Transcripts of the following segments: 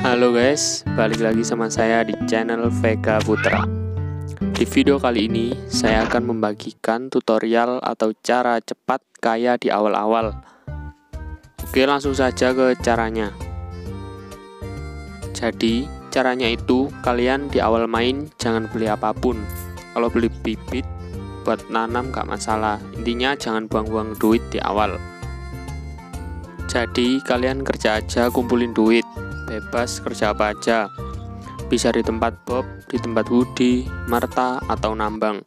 Halo guys, balik lagi sama saya di channel Vega Putra. Di video kali ini, saya akan membagikan tutorial atau cara cepat kaya di awal-awal. Oke, langsung saja ke caranya. Jadi, caranya itu, kalian di awal main jangan beli apapun. Kalau beli bibit, buat nanam gak masalah. Intinya jangan buang-buang duit di awal. Jadi, kalian kerja aja kumpulin duit. Bebas kerja apa aja, bisa di tempat Bob, di tempat Woody, Marta, atau nambang.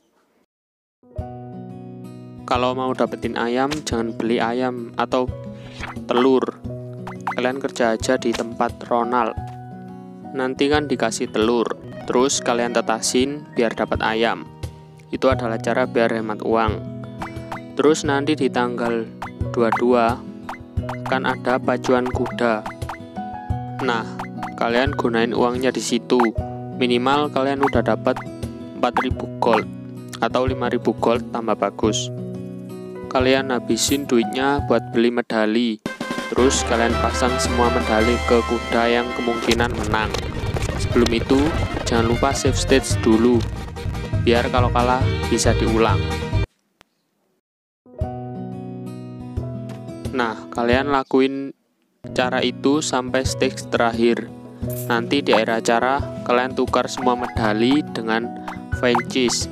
Kalau mau dapetin ayam, jangan beli ayam atau telur. Kalian kerja aja di tempat Ronald. Nanti kan dikasih telur, terus kalian tetasin biar dapat ayam. Itu adalah cara biar hemat uang. Terus nanti di tanggal 22 kan ada pacuan kuda. Nah, kalian gunain uangnya di situ. Minimal kalian udah dapat 4.000 gold atau 5.000 gold tambah bagus. Kalian habisin duitnya buat beli medali. Terus kalian pasang semua medali ke kuda yang kemungkinan menang. Sebelum itu, jangan lupa save stage dulu, biar kalau kalah bisa diulang. Nah, kalian lakuin cara itu sampai stage terakhir. Nanti di akhir acara kalian tukar semua medali dengan franchise.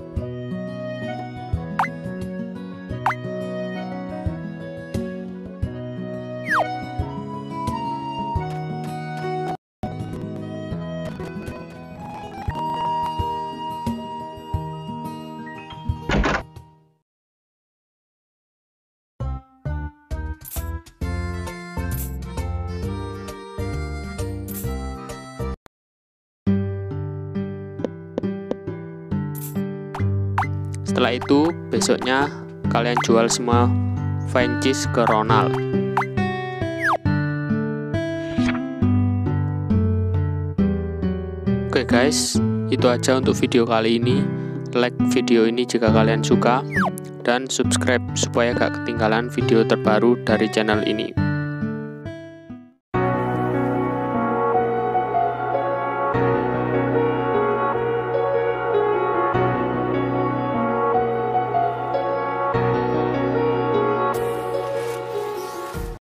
Setelah itu, besoknya kalian jual semua franchise ke Ronald. Oke guys, itu aja untuk video kali ini. Like video ini jika kalian suka, dan subscribe supaya gak ketinggalan video terbaru dari channel ini.